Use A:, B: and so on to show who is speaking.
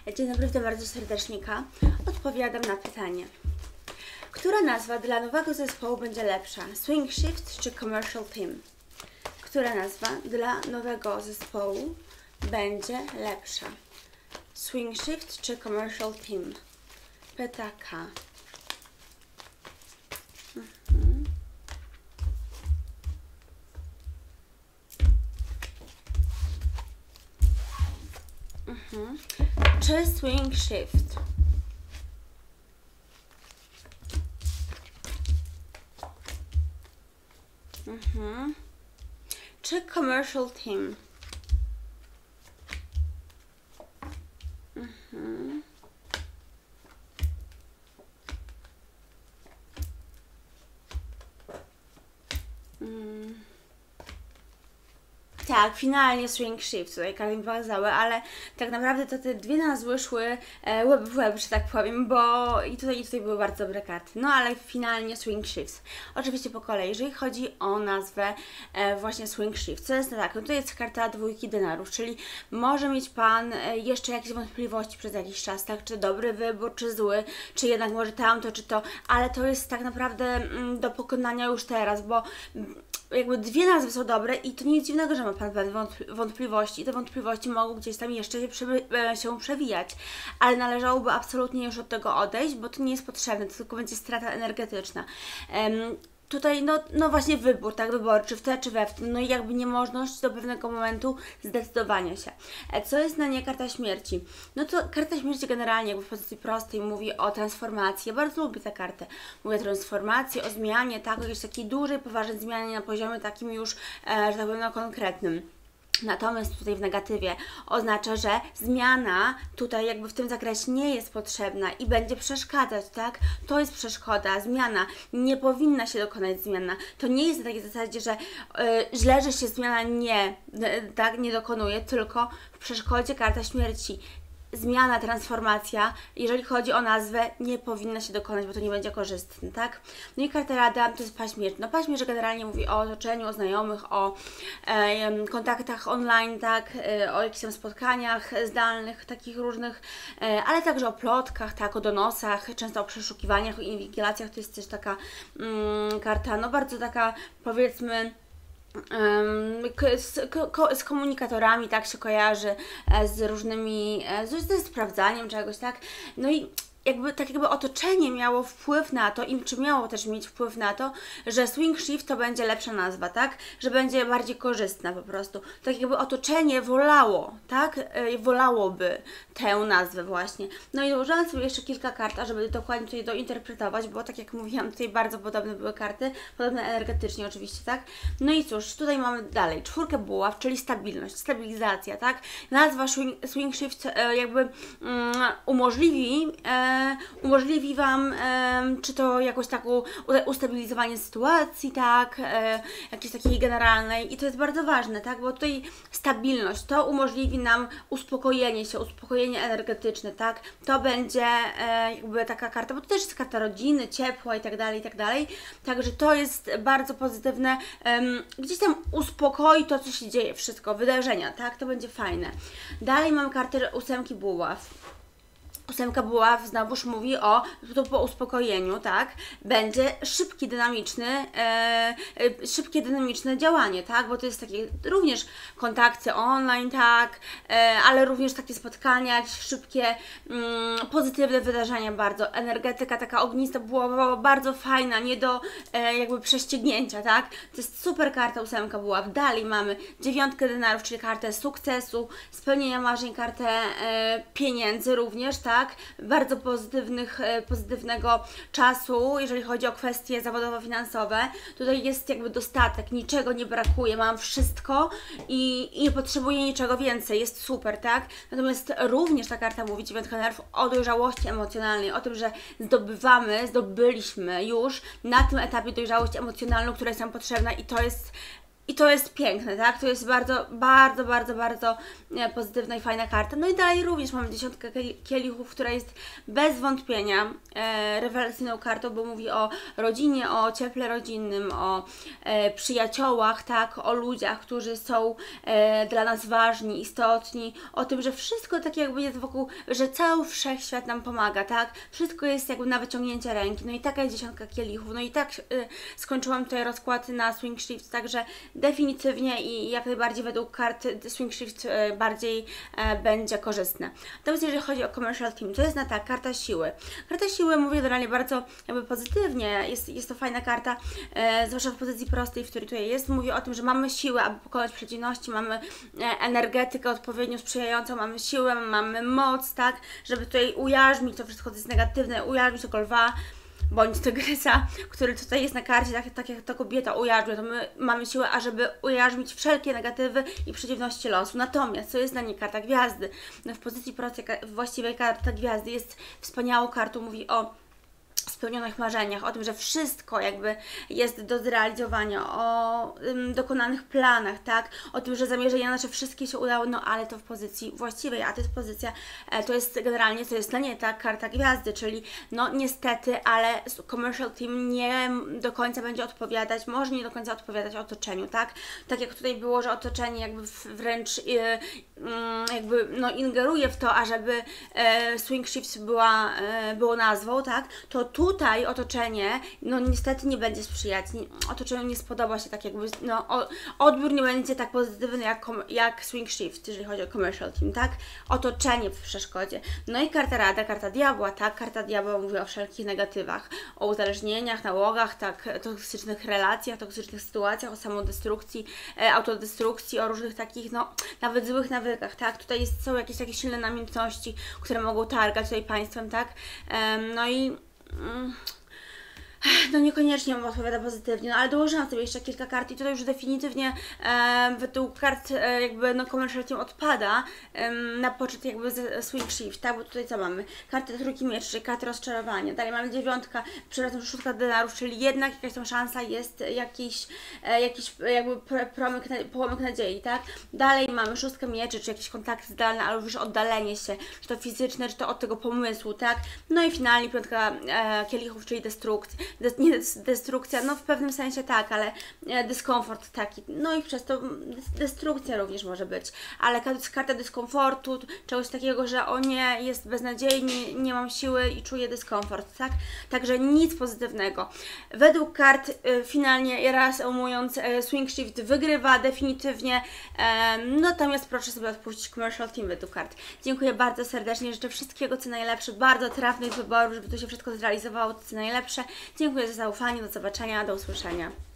A: Dzień dobry, witam bardzo serdecznie. Odpowiadam na pytanie. Która nazwa dla nowego zespołu będzie lepsza? Swing Shift czy Commercial Team? Która nazwa dla nowego zespołu będzie lepsza? Swing Shift czy Commercial Team? Pyta K. Czy Swing Shift? Czy Commercial Team? Tak, finalnie Swing Shift, tutaj karty mi pokazały, ale tak naprawdę to te dwie nazwy szły łeb w łeb, że tak powiem, bo i tutaj były bardzo dobre karty. No ale finalnie Swing Shift. Oczywiście po kolei, jeżeli chodzi o nazwę właśnie Swing Shift, co jest tak, no to jest karta dwójki denarów, czyli może mieć Pan jeszcze jakieś wątpliwości przez jakiś czas, tak, czy dobry wybór, czy zły, czy jednak może tamto, czy to, ale to jest tak naprawdę do pokonania już teraz, bo jakby dwie nazwy są dobre i to nic dziwnego, że ma Pan pewne wątpliwości i te wątpliwości mogą gdzieś tam jeszcze się przewijać, ale należałoby absolutnie już od tego odejść, bo to nie jest potrzebne, to tylko będzie strata energetyczna. Tutaj, no właśnie wybór, tak, wyborczy, w te czy we w tym, no i jakby niemożność do pewnego momentu zdecydowania się. Co jest na nie karta śmierci? No to karta śmierci generalnie jakby w pozycji prostej mówi o transformacji. Ja bardzo lubię tę kartę. Mówię o transformacji, o zmianie, tak, o jakiejś takiej dużej, poważnej zmianie na poziomie takim już, że tak powiem, no, konkretnym. Natomiast tutaj w negatywie oznacza, że zmiana tutaj jakby w tym zakresie nie jest potrzebna i będzie przeszkadzać, tak? To jest przeszkoda, zmiana. Nie powinna się dokonać zmiana. To nie jest na takiej zasadzie, że źle, że się zmiana nie dokonuje, tylko w przeszkodzie karta śmierci. Zmiana, transformacja, jeżeli chodzi o nazwę, nie powinna się dokonać, bo to nie będzie korzystne, tak? No i karta rada to jest paźmierz. No paźmierz generalnie mówi o otoczeniu, o znajomych, o kontaktach online, tak? O jakichś tam spotkaniach zdalnych, takich różnych, ale także o plotkach, tak? O donosach, często o przeszukiwaniach, o inwigilacjach. To jest też taka karta, no bardzo taka, powiedzmy, z komunikatorami, tak się kojarzy, z różnymi, ze sprawdzaniem czegoś, tak? No i jakby otoczenie miało wpływ na to czy miało też mieć wpływ na to, że Swing Shift to będzie lepsza nazwa, tak? Że będzie bardziej korzystna po prostu. Tak jakby otoczenie wolało, tak? Wolałoby tę nazwę właśnie. No i dołożyłam sobie jeszcze kilka kart, żeby dokładnie tutaj dointerpretować, bo tak jak mówiłam, tutaj bardzo podobne były karty, podobne energetycznie oczywiście, tak? No i cóż, tutaj mamy dalej czwórkę buław, czyli stabilność, stabilizacja, tak? Nazwa Swing Shift jakby umożliwi Wam, czy to jakoś taką ustabilizowanie sytuacji, tak, jakiejś takiej generalnej i to jest bardzo ważne, tak, bo tutaj stabilność, to umożliwi nam uspokojenie się, uspokojenie energetyczne, tak, to będzie jakby taka karta, bo to też jest karta rodziny, ciepła i tak dalej, także to jest bardzo pozytywne, gdzieś tam uspokoi to, co się dzieje, wszystko, wydarzenia, tak, to będzie fajne. Dalej mam kartę ósemki buław. Ósemka buław znowuż mówi po uspokojeniu, tak? Będzie szybkie, dynamiczne działanie, tak? Bo to jest takie również kontakty online, tak? Ale również takie spotkania, jakieś szybkie, pozytywne wydarzenia bardzo. Energetyka taka ognista buława, bardzo fajna, nie do jakby prześcignięcia, tak? To jest super karta ósemka buław. Dalej mamy dziewiątkę denarów, czyli kartę sukcesu, spełnienia marzeń, kartę pieniędzy również, tak? Bardzo pozytywnego czasu, jeżeli chodzi o kwestie zawodowo-finansowe. Tutaj jest jakby dostatek, niczego nie brakuje, mam wszystko i nie potrzebuję niczego więcej, jest super, tak? Natomiast również ta karta mówi, dziewiątka denarów, o dojrzałości emocjonalnej, o tym, że zdobyliśmy już na tym etapie dojrzałość emocjonalną, która jest nam potrzebna i to jest I to jest piękne, tak? To jest bardzo, bardzo, bardzo, bardzo pozytywna i fajna karta. No i dalej również mamy 10 kielichów, która jest bez wątpienia rewelacyjną kartą, bo mówi o rodzinie, o cieple rodzinnym, o przyjaciołach, tak? O ludziach, którzy są dla nas ważni, istotni, o tym, że wszystko tak jakby jest wokół, że cały wszechświat nam pomaga, tak? Wszystko jest jakby na wyciągnięcie ręki. No i taka jest 10 kielichów. No i tak skończyłam tutaj rozkład na Swing Shift, także definitywnie i jak najbardziej według kart Swing Shift bardziej będzie korzystne. Natomiast jeżeli chodzi o Commercial Team, to jest na tak, karta siły. Karta siły mówi generalnie bardzo jakby pozytywnie, jest to fajna karta, zwłaszcza w pozycji prostej, w której tutaj jest. Mówi o tym, że mamy siłę, aby pokonać przeciwności, mamy energetykę odpowiednio sprzyjającą, mamy siłę, mamy moc, tak, żeby tutaj ujarzmić to wszystko, co jest negatywne, ujarzmić tego lwa, bądź tygrysa, który tutaj jest na karcie, tak jak ta kobieta ujarzmia, to my mamy siłę, ażeby ujarzmić wszelkie negatywy i przeciwności losu. Natomiast, co jest dla niej karta gwiazdy? No w pozycji prostej, właściwej karta gwiazdy jest wspaniałą kartą, mówi o spełnionych marzeniach, o tym, że wszystko jakby jest do zrealizowania, o dokonanych planach, tak, o tym, że zamierzenia nasze wszystkie się udały, no ale to w pozycji właściwej, a to jest pozycja, to jest generalnie, to jest dla niej ta karta gwiazdy, czyli no niestety, ale Commercial Team nie do końca będzie odpowiadać, może nie do końca odpowiadać otoczeniu, tak, tak jak tutaj było, że otoczenie jakby wręcz jakby no ingeruje w to, ażeby Swing Shift było nazwą, tak, to tutaj otoczenie, no niestety nie będzie sprzyjać, otoczeniu nie spodoba się tak jakby, no odbiór nie będzie tak pozytywny jak Swing Shift, jeżeli chodzi o Commercial Team, tak, otoczenie w przeszkodzie. No i karta rada, karta diabła, tak, karta diabła mówi o wszelkich negatywach, o uzależnieniach, nałogach, tak, toksycznych relacjach, toksycznych sytuacjach, o samodestrukcji, autodestrukcji, o różnych takich, no, nawet złych nawykach, tak, tutaj są jakieś takie silne namiętności, które mogą targać tutaj państwem, tak, no i no niekoniecznie odpowiada pozytywnie, no ale dołożyłam sobie jeszcze kilka kart i tutaj już definitywnie według kart jakby no Commercial Team odpada na poczet jakby z Swing Shift, tak, bo tutaj co mamy? Kartę trójki mieczy, czyli kartę rozczarowania, dalej mamy dziewiątka, przepraszam, szóstka denarów, czyli jednak jakaś tam szansa jest, jakiś jakby połomyk nadziei, tak? Dalej mamy szóstkę mieczy, czy jakiś kontakt zdalny, albo już oddalenie się, czy to fizyczne, czy to od tego pomysłu, tak? No i finalnie piątka kielichów, czyli nie destrukcja, no w pewnym sensie tak, ale dyskomfort taki, no i przez to destrukcja również może być, ale karta dyskomfortu, czegoś takiego, że o nie, jest beznadziejnie, nie mam siły i czuję dyskomfort, tak? Także nic pozytywnego. Według kart finalnie, reasumując, Swing Shift wygrywa definitywnie, natomiast proszę sobie odpuścić Commercial Team według kart. Dziękuję bardzo serdecznie, życzę wszystkiego co najlepsze, bardzo trafnych wyborów, żeby to się wszystko zrealizowało, co najlepsze. Dziękuję za zaufanie, do zobaczenia, do usłyszenia.